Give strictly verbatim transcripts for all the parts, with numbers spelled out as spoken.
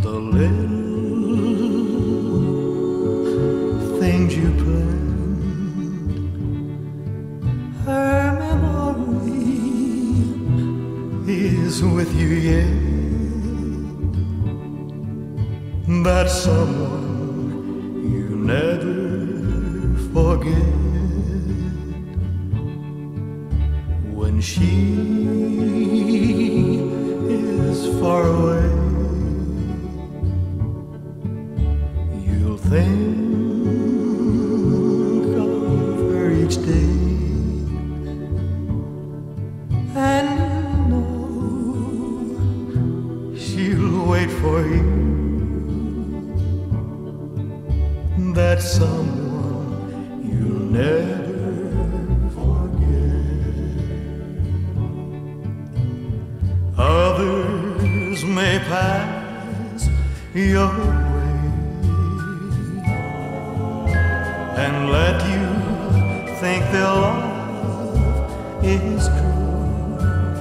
the little things you planned. Her memory is with you yet. That someone you never forget. When she is far away, you'll think of her each day, and you know she'll wait for you. That someone you'll never forget. Others may pass your way and let you think their love is true,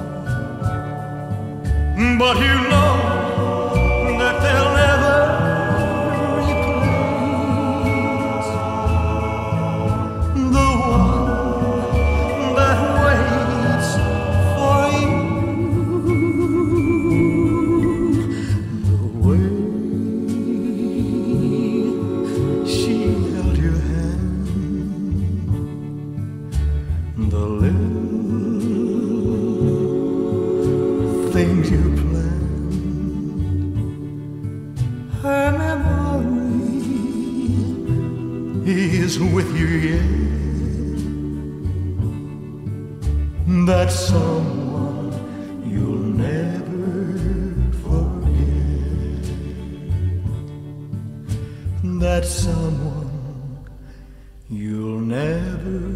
but you know that they'll never replace the one that waits for you. The way she held your hand, the little things you planned, her memory is with you yet. That someone you'll never forget. That someone you'll never